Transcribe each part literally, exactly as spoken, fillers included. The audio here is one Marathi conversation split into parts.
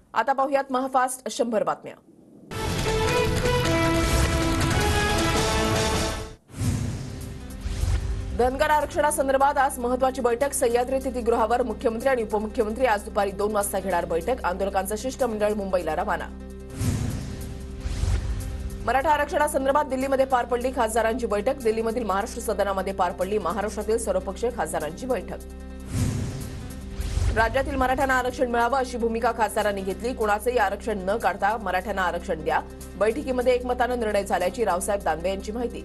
आता पाहूयात महाफास्ट शंभर बातम्या। धनगर आरक्षणासंदर्भात आज महत्त्वाची बैठक सह्याद्री तिथीगृहावर मुख्यमंत्री आणि उपमुख्यमंत्री आज दुपारी दोन वाजता घेणार बैठक। आंदोलकांचं शिष्टमंडळ मुंबईला रवाना। मराठा आरक्षणासंदर्भात दिल्लीमध्ये पार पडली खासदारांची बैठक। दिल्लीमधील महाराष्ट्र सदनामध्ये पार पडली महाराष्ट्रातील सर्वपक्षीय खासदारांची बैठक। राज्यातील मराठ्यांना आरक्षण मिळावं अशी भूमिका खासदारांनी घेतली। कुणाचंही आरक्षण न काढता मराठ्यांना आरक्षण द्या। बैठकीमध्ये एकमताने निर्णय झाल्याची रावसाहेब दानवे यांची माहिती।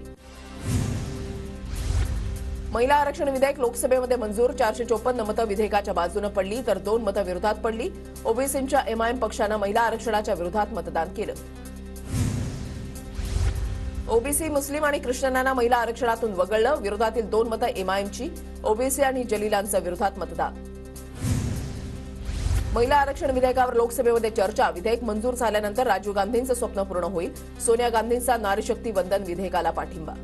महिला आरक्षण विधेयक लोकसभेमध्ये मंजूर। चारशे चोपन्न मतं विधेयकाच्या बाजूने पडली तर दोन मतं विरोधात पडली। ओबीसींच्या एमआयएम पक्षानं महिला आरक्षणाच्या विरोधात मतदान केलं। ओबीसी मुस्लिम आणि ख्रिश्चनांना महिला आरक्षणातून वगळलं। विरोधातील दोन मतं एमआयएमची। ओबीसी आणि जलीलांचं विरोधात मतदान। महिला आरक्षण विधेयकावर लोकसभेमध्ये चर्चा। विधेयक मंजूर झाल्यानंतर राजीव गांधींचं स्वप्न पूर्ण होईल। सोनिया गांधींचा नारी शक्ती वंदन विधेयकाला पाठिंबा।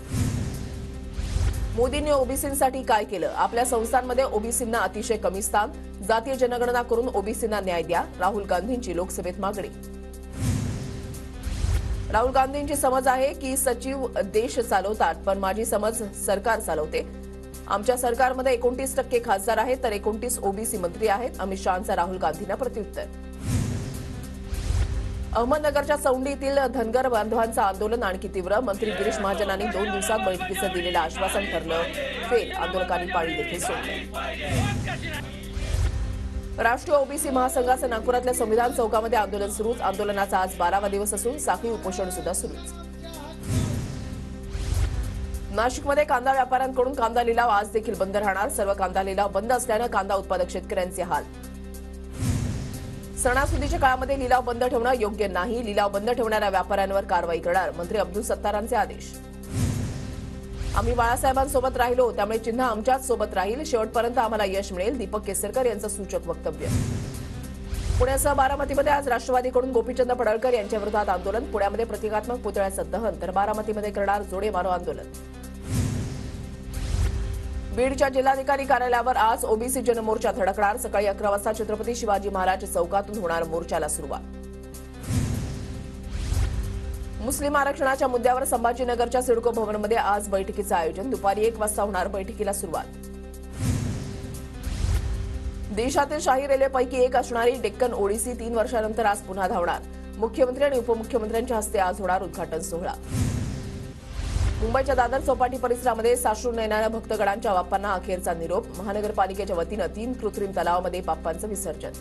मोदींनी ओबीसींसाठी काय केलं? आपल्या संस्थांमध्ये ओबीसींना अतिशय कमी स्थान। जातीय जनगणना करून ओबीसींना न्याय द्या। राहुल गांधींची लोकसभेत मागणी। राहुल गांधींची समज आहे की सचिव देश चालवतात, पण माझी समज सरकार चालवते। आमच्या सरकारमध्ये एकोणतीस टक्के खासदार आहेत तर एकोणतीस ओबीसी मंत्री आहेत। अमित शहांचा राहुल गांधींना प्रत्युत्तर। अहमदनगरच्या चौंडीतील धनगर बांधवांचं आंदोलन आणखी तीव्र। मंत्री गिरीश महाजनांनी दोन दिवसात बैठकीचं दिलेलं आश्वासन ठरलं फेल। आंदोलकांनी पाळी देखील सोडली। राष्ट्रीय ओबीसी महासंघाचं नागपुरातल्या संविधान चौकामध्ये आंदोलन सुरूच। आंदोलनाचा आज बारावा दिवस असून साखळी उपोषण सुद्धा सुरूच। नाशिकमध्ये कांदा व्यापाऱ्यांकडून कांदा लिलाव आज देखील बंद राहणार। सर्व कांदा लिलाव बंद असल्यानं कांदा उत्पादक शेतकऱ्यांचे हाल। सणासुदीच्या काळामध्ये लिलाव बंद ठेवणं योग्य नाही। लिलाव बंद ठेवणाऱ्या व्यापाऱ्यांवर कारवाई करणार मंत्री अब्दुल सत्तारांचे आदेश। आम्ही बाळासाहेबांसोबत राहिलो त्यामुळे चिन्ह आमच्याच सोबत राहील। शेवटपर्यंत आम्हाला यश मिळेल। दीपक केसरकर यांचं सूचक वक्तव्य। पुण्यासह बारामतीमध्ये आज राष्ट्रवादीकडून गोपीचंद पडळकर यांच्या विरोधात आंदोलन। पुण्यामध्ये प्रतिकात्मक पुतळ्याचं दहन तर बारामतीमध्ये करणार जोडे मारो आंदोलन। बीडच्या जिल्हाधिकारी कार्यालयावर आज ओबीसी जनमोर्चा धडकणार। सकाळी अकरा वाजता छत्रपती शिवाजी महाराज चौकातून होणार मोर्चाला सुरुवात। मुस्लिम आरक्षणाच्या मुद्द्यावर संभाजीनगरच्या सिडको भवनमध्ये आज बैठकीचं आयोजन। दुपारी एक वाजता होणार बैठकीला सुरुवात। देशातील शाही रेल्वेपैकी एक असणारी डेक्कन ओडिसी तीन वर्षानंतर आज पुन्हा धावणार। मुख्यमंत्री आणि उपमुख्यमंत्र्यांच्या हस्ते आज होणार उद्घाटन सोहळा। मुंबईच्या दादर चौपाटी परिसरामध्ये साश्रू नयनानं भक्तगणांच्या बाप्पांना अखेरचा निरोप। महानगरपालिकेच्या वतीनं तीन कृत्रिम तलावामध्ये बाप्पांचं विसर्जन।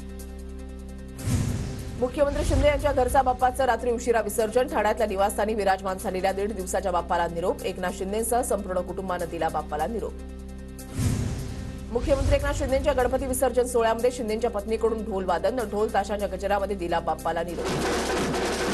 मुख्यमंत्री शिंदे यांच्या घरचा बाप्पाचं रात्री उशिरा विसर्जन। ठाण्यातल्या निवासस्थानी विराजमान झालेल्या दीड दिवसाच्या बाप्पाला निरोप। एकनाथ शिंदेंसह संपूर्ण कुटुंबानं दिला बाप्पाला निरोप। मुख्यमंत्री एकनाथ शिंदेंच्या गणपती विसर्जन सोहळ्यामध्ये शिंदेंच्या पत्नीकडून ढोल वादन। ढोल ताशाच्या गजरामध्ये दिला बाप्पाला निरोप।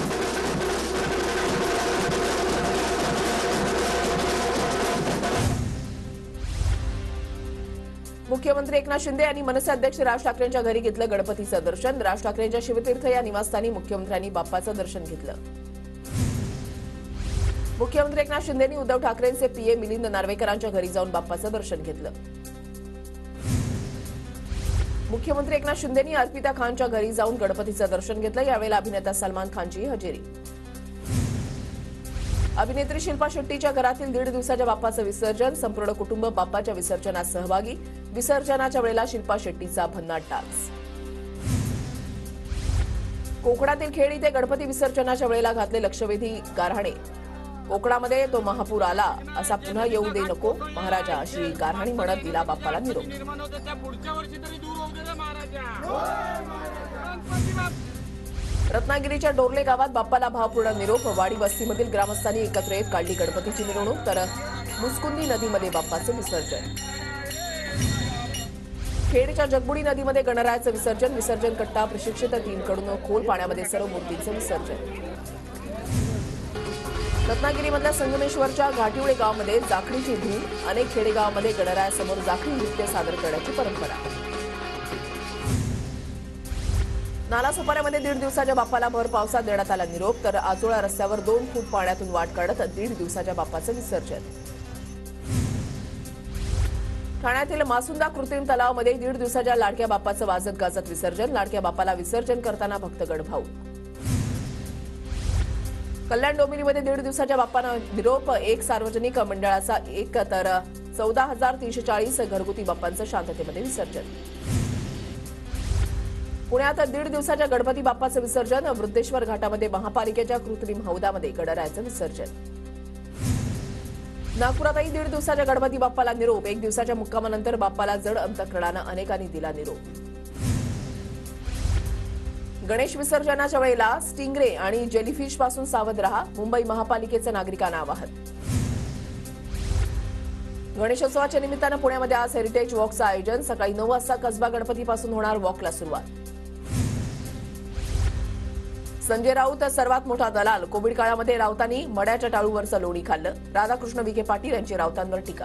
मुख्यमंत्री एकनाथ शिंदे यांनी मनसे अध्यक्ष राज ठाकरेंच्या घरी घेतलं गणपतीचं दर्शन। राज ठाकरेंच्या शिवतीर्थ या निवासस्थानी मुख्यमंत्र्यांनी बाप्पाचं दर्शन घेतलं। मुख्यमंत्री एकनाथ शिंदेंनी उद्धव ठाकरेंचे पीए मिलिंद नार्वेकरांच्या घरी जाऊन बाप्पाचं दर्शन घेतलं। मुख्यमंत्री एकनाथ शिंदेंनी अर्पिता खानच्या घरी जाऊन गणपतीचं दर्शन घेतलं। यावेळेला अभिनेता सलमान खानची हजेरी। अभिनेत्री शिल्पा शेट्टीच्या घरातील दीड दिवसाच्या बाप्पाचं विसर्जन। संपूर्ण कुटुंब बाप्पाच्या विसर्जनात सहभागी। विसर्जनाच्या वेळेला शिल्पा शेट्टीचा भन्नाट डान्स। कोकणातील खेड इथे गणपती विसर्जनाच्या वेळेला घातले लक्षवेधी गारहाणे। कोकणामध्ये तो महापूर आला असा पुन्हा येऊ दे नको महाराजा अशी गारहाणी म्हणत दिला बाप्पाला निरोप। रत्नागिरीच्या डोरले गावात बाप्पाला भावपूर्ण निरोप। वाडी वस्तीमधील ग्रामस्थांनी एकत्र येत काढली गणपतीची मिरवणूक तर मुस्कुंदी नदीमध्ये बाप्पाचं विसर्जन। खेडच्या जगबुडी नदीमध्ये गणरायाचं विसर्जन। विसर्जन कट्टा प्रशिक्षित टीमकडून खोल पाण्यामध्ये सर्व मूर्तींचं विसर्जन। रत्नागिरीमधल्या संगमेश्वरच्या घाटिवळे गावामध्ये जाखडीची धूम। अनेक खेडेगावांमध्ये गणरायासमोर जाखडी नृत्य सादर करण्याची परंपरा। नालासोपाऱ्यामध्ये दीड दिवसाच्या बाप्पाला भर पावसात देण्यात आला निरोप तर आजोळा रस्त्यावर दोन फूट पाण्यातून वाट काढत दीड दिवसाच्या बाप्पाचं विसर्जन। ठाण्यातील मासुंदा कृत्रिम तलावामध्ये दीड दिवसाच्या लाडक्या बाप्पाचं वाजत गाजत विसर्जन. लाडक्या बाप्पाला विसर्जन करताना भक्तगण भाऊ. कल्याण डोंबिवलीमध्ये दीड दिवसाच्या बाप्पांना निरोप. एक सार्वजनिक मंडळाचा एक तर चौदा हजार तीनशे चाळीस घरगुती बाप्पांचं शांततेमध्ये विसर्जन. पुण्यात दीड दिवसाच्या गणपती बाप्पाचं विसर्जन. वृद्धेश्वर घाटामध्ये महापालिकेच्या कृत्रिम हौदामध्ये गणरायाचं विसर्जन. नागपुरातही दीड दिवसाच्या गणपती बाप्पाला निरोप. एक दिवसाच्या मुक्कामानंतर बाप्पाला जड अंतःकरणानं अनेकांनी दिला निरोप. गणेश विसर्जनाच्या वेळेला स्टिंगरे आणि जेलीफिश पासून सावध रहा. मुंबई महापालिकेचं नागरिकांना आवाहन. गणेशोत्सवाच्या निमित्तानं पुण्यामध्ये आज हेरिटेज वॉकचं आयोजन. सकाळी नऊ वाजता कसबा गणपतीपासून होणार वॉकला सुरुवात. संजय राऊत सर्वात मोठा दलाल. कोविड काळामध्ये राऊतांनी मड्याच्या टाळूवरचं लोणी खाल्लं. राधाकृष्ण विखे पाटील यांची राऊतांवर टीका.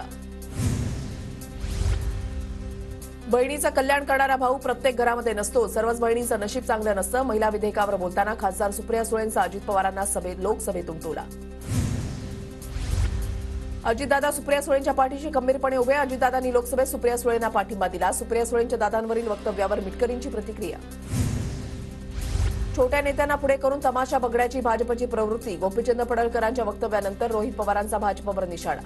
बहिणीचं कल्याण करणारा भाऊ प्रत्येक घरामध्ये नसतो. सर्वच बहिणींचं नशीब चांगलं नसतं. महिला विधेयकावर बोलताना खासदार सुप्रिया सुळेंचा अजित पवारांना सभेत लोकसभेतून टोला. अजितदादा सुप्रिया सुळेंच्या पाठीशी खंबीरपणे उभे. अजितदादांनी लोकसभेत सुप्रिया सुळेंना पाठिंबा दिला. सुप्रिया सुळेंच्या दादांवरील वक्तव्यावर मिटकरींची प्रतिक्रिया. छोट्या नेत्यांना पुढे करून तमाशा बघण्याची भाजपची प्रवृत्ती. गोपीचंद पडळकरांच्या वक्तव्यानंतर रोहित पवारांचा भाजपवर निशाणा.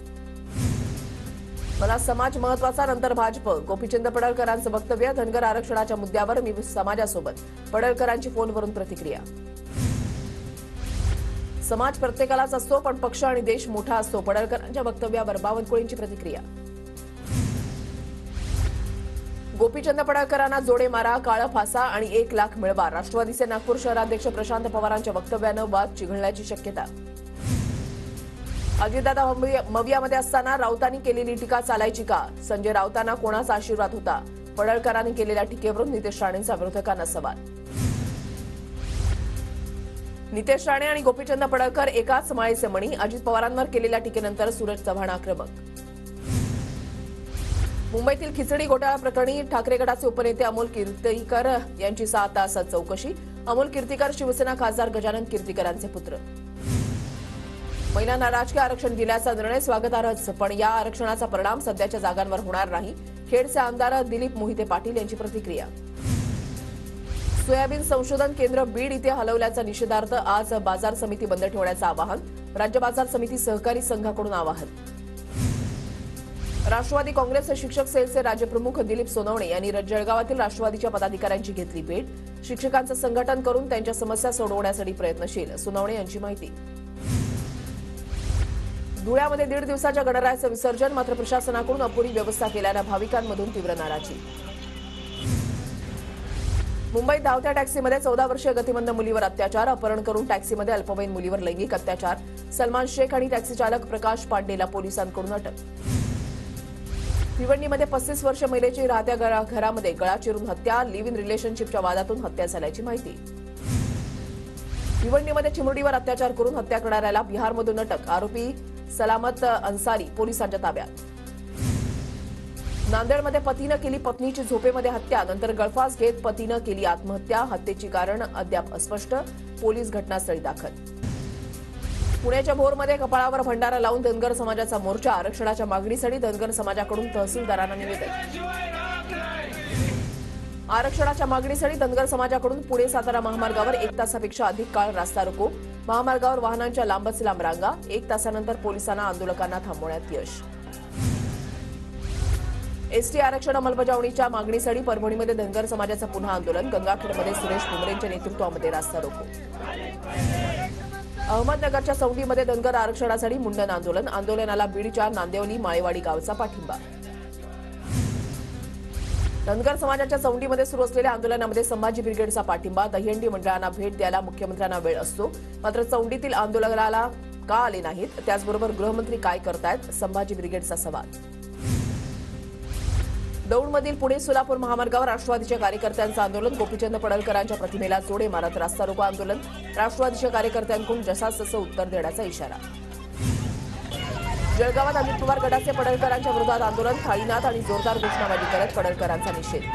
मला समाज महत्वाचा, नंतर भाजप. गोपीचंद पडळकरांचं वक्तव्य. धनगर आरक्षणाच्या मुद्द्यावर मी समाजासोबत. पडळकरांची फोनवरून प्रतिक्रिया. समाज प्रत्येकालाच असतो, पण पक्ष आणि देश मोठा असतो. पडळकरांच्या वक्तव्यावर बावनकुळेंची प्रतिक्रिया. गोपीचंद पडळकरांना जोडे मारा, काळं फासा आणि एक लाख मिळवा. राष्ट्रवादीचे नागपूर शहराध्यक्ष प्रशांत पवारांच्या वक्तव्यानं वाद चिघळण्याची शक्यता. अजितदादा मवियामध्ये असताना राऊतांनी केलेली टीका चालायची का? संजय राऊतांना कोणाचा आशीर्वाद होता? पडळकरांनी केलेल्या टीकेवरून नितेश राणेंचा विरोधकांना सवाल. नितेश राणे आणि गोपीचंद पडळकर एकाच माळेचे मणी. अजित पवारांवर केलेल्या टीकेनंतर सूरज चव्हाण आक्रमक. मुंबईतील खिचडी घोटाळा प्रकरणी ठाकरे गटाचे उपनेते अमोल कीर्तीकर यांची सहा तासात चौकशी. अमोल कीर्तीकर शिवसेना खासदार गजानन कीर्तीकरांचे पुत्र. महिलांना राजकीय आरक्षण दिल्याचा निर्णय स्वागतार्हच, पण या आरक्षणाचा परिणाम सध्याच्या जागांवर होणार नाही. खेडचे आमदार दिलीप मोहिते पाटील यांची प्रतिक्रिया. सोयाबीन संशोधन केंद्र बीड इथे हलवल्याचा निषेधार्थ आज बाजार समिती बंद ठेवण्याचं आवाहन. राज्य बाजार समिती सहकारी संघाकडून आवाहन. राष्ट्रवादी काँग्रेस शिक्षक सेलचे राज्यप्रमुख दिलीप सोनवणे यांनी जळगावातील राष्ट्रवादीच्या पदाधिकाऱ्यांची घेतली भेट. शिक्षकांचं संघटन करून त्यांच्या समस्या सोडवण्यासाठी प्रयत्नशील. सोनवणे यांची माहिती. धुळ्यामध्ये दीड दिवसाच्या गणरायाचं विसर्जन. मात्र प्रशासनाकडून अपुरी व्यवस्था केल्यानं भाविकांमधून तीव्र नाराजी. मुंबईत धावत्या टॅक्सीमध्ये चौदा वर्षीय गतिमंद मुलीवर अत्याचार. अपहरण करून टॅक्सीमध्ये अल्पवयीन मुलीवर लैंगिक अत्याचार. सलमान शेख आणि टॅक्सी चालक प्रकाश पांडेला पोलिसांकडून अटक. भिवंडीमध्ये पस्तीस वर्ष महिलेची राहत्या घरामध्ये गळा चिरून हत्या. लिव्ह इन रिलेशनशिपच्या वादातून हत्या झाल्याची माहिती. भिवंडीमध्ये चिमुरडीवर अत्याचार करून हत्या करणाऱ्याला बिहारमधून अटक. आरोपी सलामत अन्सारी पोलिसांच्या ताब्यात. नांदेडमध्ये पतीनं केली पत्नीची झोपेमध्ये हत्या. नंतर गळफास घेत पतीनं केली आत्महत्या. हत्येची कारण अद्याप अस्पष्ट. पोलीस घटनास्थळी दाखल. पुण्याच्या भोरमध्ये कपाळावर भंडारा लावून धनगर समाजाचा मोर्चा. आरक्षणाच्या मागणीसाठी धनगर समाजाकडून तहसीलदारांना निवेदन. आरक्षणाच्या मागणीसाठी धनगर समाजाकडून पुणे सातारा महामार्गावर एक तासापेक्षा अधिक काळ रास्ता रोको. महामार्गावर वाहनांच्या लांबच लांब रांगा. एक तासानंतर पोलिसांना आंदोलकांना थांबवण्यात यश. एसटी आरक्षण अंमलबजावणीच्या मागणीसाठी परभणीमध्ये धनगर समाजाचं पुन्हा आंदोलन. गंगाखेडमध्ये सुरेश भुमरेंच्या नेतृत्वामध्ये रास्ता रोको. अहमदनगरच्या चौंडीमध्ये धनगर आरक्षणासाठी मुंडन आंदोलन. आंदोलनाला बीडच्या नांदेवली माळेवाडी गावचा पाठिंबा. धनगर समाजाच्या चौंडीमध्ये सुरू असलेल्या आंदोलनामध्ये संभाजी ब्रिगेडचा पाठिंबा. दहीहंडी मंडळांना भेट द्यायला मुख्यमंत्र्यांना वेळ असतो, मात्र चौंडीतील आंदोलनाला का आले नाहीत? त्याचबरोबर गृहमंत्री काय करतायत? संभाजी ब्रिगेडचा सवाल. दौंडमधील पुणे सोलापूर महामार्गावर राष्ट्रवादीच्या कार्यकर्त्यांचं आंदोलन. गोपीचंद पडळकरांच्या प्रतिमेला जोडे मारत रास्ता रोको आंदोलन. राष्ट्रवादीच्या कार्यकर्त्यांकडून जसास तसं उत्तर देण्याचा इशारा. जळगावात अजित पवार गटाचे पडळकरांच्या विरोधात आंदोलन. थाळीनाथ आणि जोरदार घोषणाबाजी करत पडळकरांचा निषेध.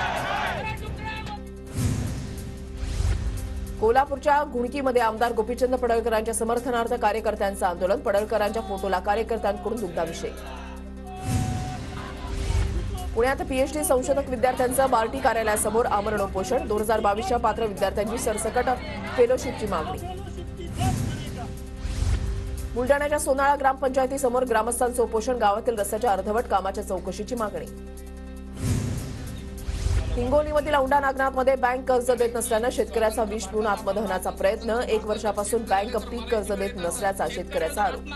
कोल्हापूरच्या घुणकीमध्ये आमदार गोपीचंद पडळकरांच्या समर्थनार्थ कार्यकर्त्यांचं आंदोलन. पडळकरांच्या फोटोला कार्यकर्त्यांकडून दुग्धाभिषेक. पुण्यात पीएचडी संशोधक विद्यार्थ्यांचं बार्टी कार्यालयासमोर आमरण उपोषण. दोन हजार बावीसच्या पात्र विद्यार्थ्यांची सरसकट फेलोशिपची मागणी. बुलढाण्याच्या सोनाळा ग्रामपंचायतीसमोर ग्रामस्थांचं उपोषण. गावातील रस्त्याच्या अर्धवट कामाच्या चौकशीची मागणी. हिंगोलीमधील औंढा नागनाथमध्ये बँक कर्ज देत नसल्यानं शेतकऱ्याचा विष पिऊन आत्मदहनाचा प्रयत्न. एक वर्षापासून बँक पीक कर्ज देत नसल्याचा शेतकऱ्याचा आरोप.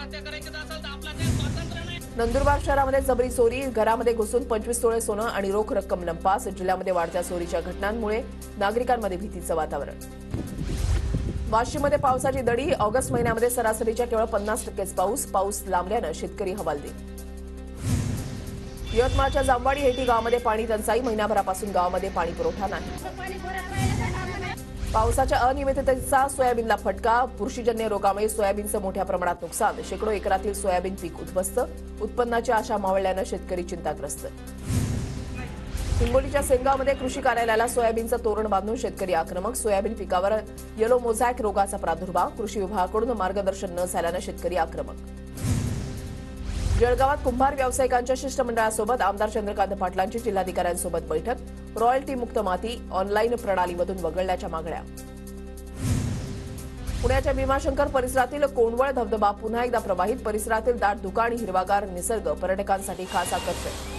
नंदुरबार शहरामध्ये जबरी चोरी. घरामध्ये घुसून पंचवीस तोळे सोनं आणि रोख रक्कम लंपास. जिल्ह्यामध्ये वाढत्या चोरीच्या घटनांमुळे नागरिकांमध्ये भीतीचं वातावरण. वाशिममध्ये पावसाची दडी. ऑगस्ट महिन्यामध्ये सरासरीच्या केवळ पन्नास टक्केच पाऊस. पाऊस लांबल्यानं शेतकरी हवालदिल. यवतमाळच्या जांभवाडी हेटी गावामध्ये पाणी टंचाई. महिनाभरापासून गावामध्ये पाणी पुरवठा नाही. पावसाच्या अनियमिततेचा सोयाबीनला फटका. बुरशीजन्य रोगामुळे सोयाबीनचं मोठ्या प्रमाणात नुकसान. शेकडो एकरातील सोयाबीन पीक उद्ध्वस्त. उत्पन्नाची आशा मावळल्यानं शेतकरी चिंताग्रस्त. हिंगोलीच्या सेनगावमध्ये कृषी कार्यालयाला सोयाबीनचं तोरण बांधून शेतकरी आक्रमक. सोयाबीन पिकावर येलो मोझॅक रोगाचा प्रादुर्भाव. कृषी विभागाकडून मार्गदर्शन न झाल्यानं शेतकरी आक्रमक. जळगावात कुंभार व्यावसायिकांच्या शिष्टमंडळासोबत आमदार चंद्रकांत पाटलांची जिल्हाधिकाऱ्यांसोबत बैठक. रॉयल्टी मुक्त माती ऑनलाईन प्रणालीमधून वगळण्याच्या मागण्या. पुण्याच्या भीमाशंकर परिसरातील कोंडवळ धबधबा पुन्हा एकदा प्रवाहित. परिसरातील दाट धुकं आणि हिरवागार निसर्ग पर्यटकांसाठी खास आकर्षण.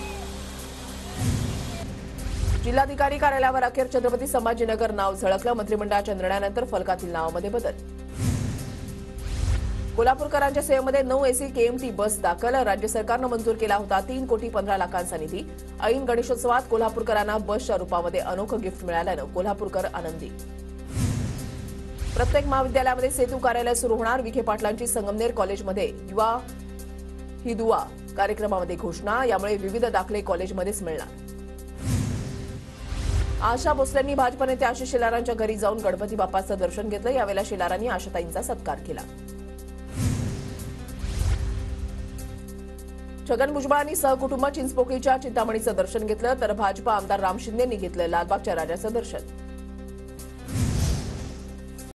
जिल्हाधिकारी कार्यालयावर अखेर छत्रपती संभाजीनगर नाव झळकलं. मंत्रिमंडळाच्या निर्णयानंतर फलकातील नावामध्ये बदल. कोल्हापूरकरांच्या सेवेमध्ये नऊ एसी केएमटी बस दाखल. राज्य सरकारनं मंजूर केला होता तीन कोटी पंधरा लाखांचा निधी. ऐन गणेशोत्सवात कोल्हापूरकरांना बसच्या रूपामध्ये अनोखं गिफ्ट मिळाल्यानं कोल्हापूरकर आनंदी. प्रत्येक महाविद्यालयामध्ये सेतू कार्यालय सुरू होणार. विखे पाटलांची संगमनेर कॉलेजमध्ये युवा ही दुवा कार्यक्रमामध्ये घोषणा. यामुळे विविध दाखले कॉलेजमध्येच मिळणार. आशा भोसलेंनी भाजप नेते आशिष शेलारांच्या घरी जाऊन गणपती बाप्पाचं दर्शन घेतलं. यावेळेला शेलारांनी आशाताईंचा सत्कार केला. छगन भुजबळांनी सहकुटुंब चिंचपोकळीच्या चिंतामणीचं दर्शन घेतलं तर भाजप आमदार राम शिंदेंनी घेतलं लालबागच्या राजाचं दर्शन.